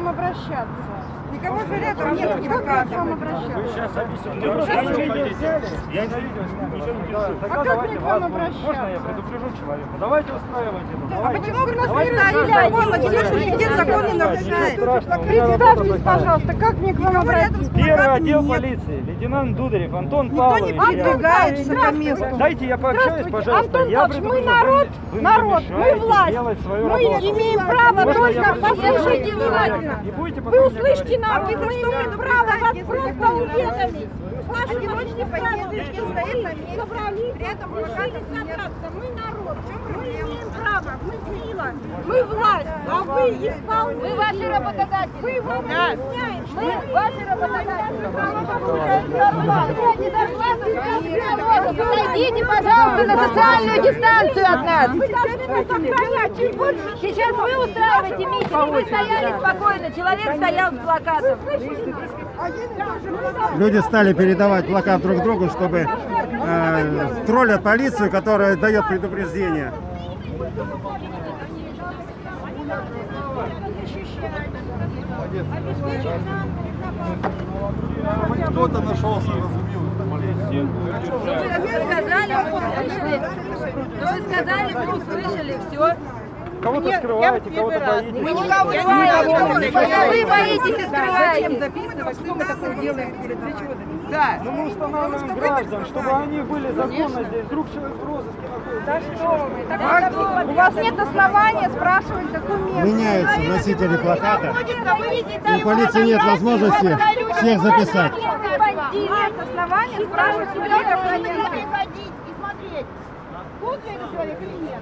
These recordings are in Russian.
вам обращаться? Никого же рядом нет, не как к вам обращаться? Вы сейчас объясните. Я не А как мне к вам обращаться? Можно я предупрежу человека? Давайте устраивайте. А почему вы нас не где закон не нарушает? Представьтесь, пожалуйста, как мне к вам обратиться? Первый отдел полиции, лейтенант Дударев Антон Павлович. Никто не придвигается к месту. Дайте я пообщаюсь, пожалуйста. Антон Павлович, мы народ, мы власть. Мы имеем право только послушайте внимательно. Вы услышите нас, мы имеем право вас просто уведомить. Ваши одиночные поездки стоят на месте. Собрались, при этом решили собраться. Мы народ, мы имеем право, мы сила, мы власть, а вы исполнители. Мы ваши работодатели. Вы вам объясняете. Мы ваши работодатели. Подойдите, пожалуйста, на социальную дистанцию от нас. Вы должны нас охранять, чуть больше. Сейчас вы устраиваете митинг, вы стояли спокойно, человек стоял с плакатом. Люди стали передавать плакат друг другу, чтобы троллят полицию, которая дает предупреждение. Кто-то нашелся, Вы сказали, мы услышали, все. Кого-то скрываете, кого-то боитесь. Мы никого не боимся. Вы боитесь и скрываете. Записывать, что мы такое делаем, для чего записывать? Да. Но мы устанавливаем граждан, чтобы они были законно здесь. Вдруг человек в розыске находится. У вас нет основания спрашивать документы. Меняются носители плаката. У полиции нет возможности всех записать. Нет основания спрашивать документы. Тут ли этот человек или нет?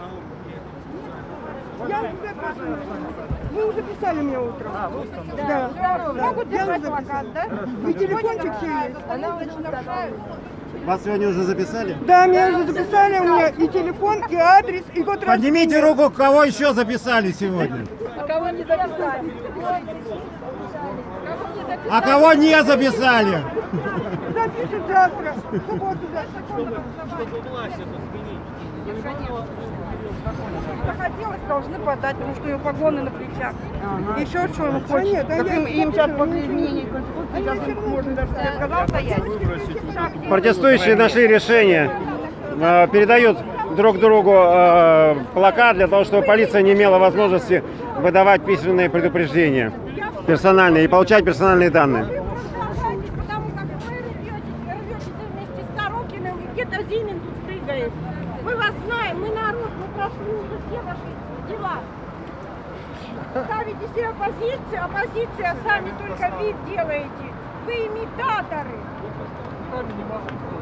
Вы уже писали мне утром. Да. Могут держать плакат, да? И телефончик все есть. Вас сегодня уже записали? Да, меня уже записали, у меня и телефон, и адрес, и год рождения. Поднимите руку, кого еще записали сегодня. Кого не записали? А кого не записали? Запишут завтра. Захотелось, должны подать, потому что у него погоны на плечах. Еще что он хочет. Так им сейчас после изменения Конституции можно даже сказал стоять. Протестующие нашли решение, передают друг другу плакат для того, чтобы полиция не имела возможности выдавать письменные предупреждения персональные и получать персональные данные. Потому как вы рветесь вместе с Сорокиным, и где-то Зимин тут прыгает. Мы вас знаем, мы народ, мы прошли уже все наши дела. Ставите себе оппозиция, а сами только вид делаете. Вы имитаторы.